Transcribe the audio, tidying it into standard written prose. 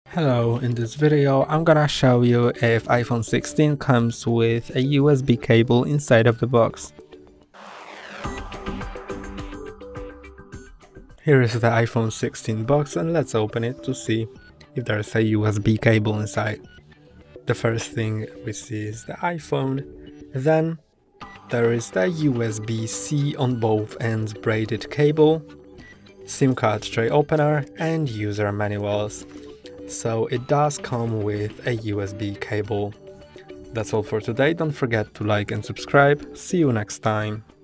Hello, in this video I'm gonna show you if iPhone 16 comes with a USB cable inside of the box. Here is the iPhone 16 box and let's open it to see if there's a USB cable inside. The first thing we see is the iPhone, then there is the USB-C on both ends braided cable, SIM card tray opener and user manuals. So it does come with a USB cable. That's all for today. Don't forget to like and subscribe. See you next time.